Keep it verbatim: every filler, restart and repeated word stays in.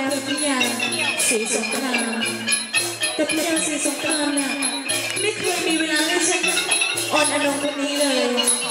คือพี่ยาสีสงครามแต่พี่ยาสีสงครามน่ะไม่เคยมีเวลาให้ฉันอ่อนอนงคนนี้เลย